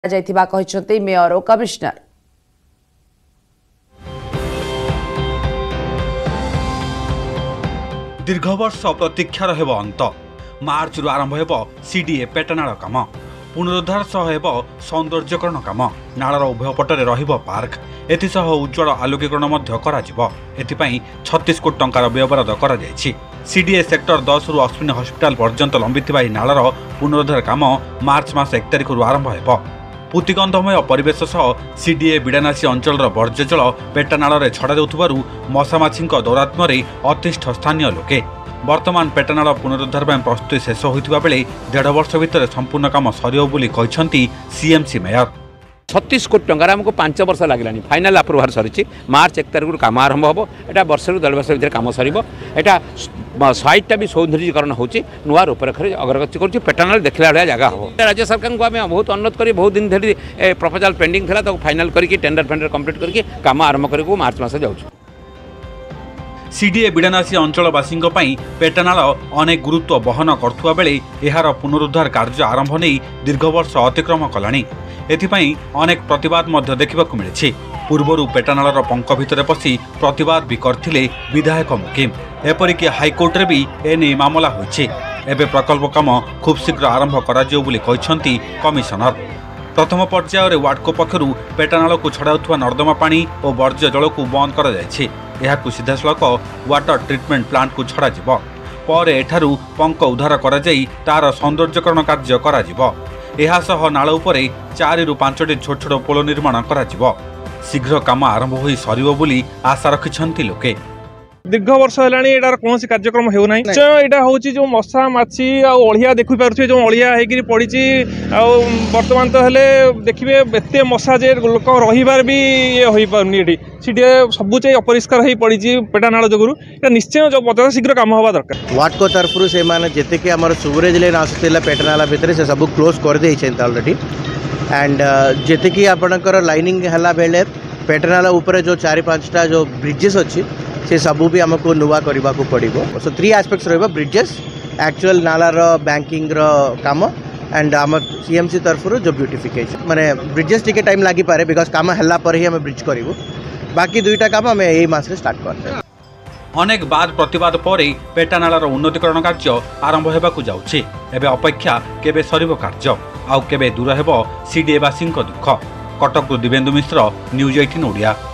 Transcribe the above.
जाइथिबा कहिसंते mayor और commissioner. दीर्घ वर्ष प्रतीक्षार हेब अंत मार्च रु आरंभ हेब सीडीए पेटनाल काम पुनरुद्धार सह हेब सौंदर्यकरण काम नालर उभय पटरे रहिब पार्क एथिसह उज्ज्वल आलोकीकरण मध्य कराजिबो। एथिपई 36 कोटी टंकार व्ययबराद करा जायछि। सीडीए सेक्टर 10 रु अश्विनी हॉस्पिटल पर्यंत लंबिथिबा नालर पुनरुद्धार काम मार्च मास 1 तारिख रु आरंभ हेब। पुतिगंधमय परिवेश सह सीडीए बिड़ानासी अंचल वर्ज्य जल पेटानाल छड़ा देउथबारु मशामाछी दौरात्म अतिष्ठ स्थानीय लोके वर्तमान पेटानाल पुनरुद्धार प्रस्तुति शेष होता बेले 1.5 वर्ष भितर संपूर्ण काम सरियो बोली कहिसंती सीएमसी मेयर। 36 कोटी टंकार आमको 5 वर्ष लगे फाइनाल अप्रूवाल सरी मार्च 1 तारिख काम आरंभ हम एटा वर्ष रु 1.5 वर्ष भर काम सर एटा साइटा भी सौंदर्यीकरण होची नुआ रूपरेखा अग्रगति कर पेटानाल देखला भाया जगह हम राज्य सरकार को आम बहुत अनुरोध कर बहुत दिन धरी प्रपोजाल पेंडिंग था तो फाइनाल करके टेंडर फेंडर कंप्लीट करके काम आरंभ कर मार्च मास जाऊँ। सीडीए बिड़ानासी अंचलवासी पेटानाल अनेक गुरुत्व बहन करुवा बेले एहार पुनरुद्धार कार्य आरंभ नहीं दीर्घ वर्ष अतिक्रम कलानी। एथिपाई अनेक प्रतिवाद मध्य देखिबाकु मिलिछि। पूर्वरु पेटानालर पंक भितर पशि प्रतिवाद भी करथिले विधायक मुकिम एपरिक हाईकोर्ट रे भी एने मामला होइछि। एबे प्रकल्प काम खूब शीघ्र आरंभ कराजियो बोली कहिसंती कमिशनर। प्रथम पर्यायर वार्डको पक्षरु पेटानाल को छड़ाउथुवा नर्दमा पानी और वर्ज्य जल को बंद करा जायछि। एहाकु सीधासलख वाटर ट्रिटमेंट प्लांट को छड़ा जिवो। परे एठारु पंक उद्धार करा जाई तार सौंदर्यकरण कार्य करा जिवो। एहा सह नाळ उपरे 4 रु 5टी छोट छोट पोल निर्माण करा जिवो। शीघ्र काम आरंभ होई सरिबो बोली आशा रखिछंती लोके। दीर्घ वर्ष है कौन कार्यक्रम होना यहाँ हूँ जो मशा माछी आलिया देखी पारे जो अलिया होकर पड़ी बर्तमान तो हेले देखिए एत मशा जे लोक रही भी ये हो पारनी ये सीटे सबू अपरिष्कार हो पड़ी पेटानाल जो निश्चय जो पचास शीघ्र कम हवा दरकार। वार्ड को तरफ से जी आम सुवरेज लाइन आसूला पेटानाल भितर से सब क्लोज कर अलरेडी एंड जी आपणकर लाइनिंग है बेले पेटानाल उपर जो 4-5टा जो ब्रिजेस अच्छी से सबू भी आमको नुआ करने को पड़ो। सो 3 एस्पेक्ट्स रहा ब्रिजेस एक्चुअल नालार बैंकिंग काम एंड आम सीएमसी तरफ जो ब्यूटिफिकेशन माने ब्रिजेस टिके टाइम लगी पारे बिकॉज काम हल्ला पर ही आम ब्रिज करूँ बाकी 2टा काम आम यही मास स्टार्ट कर। अनेक बाद प्रतिवाद पर पेटानालर उन्नतीकरण कार्य आरंभ होगाकू जाउछि। एबे अपेक्षा केबे सरिबो कार्य आउ केबे दूर हेबो सीडीए वासी दुख। कटक दिव्येन्दु मिश्र न्यूज 18 ओडिया।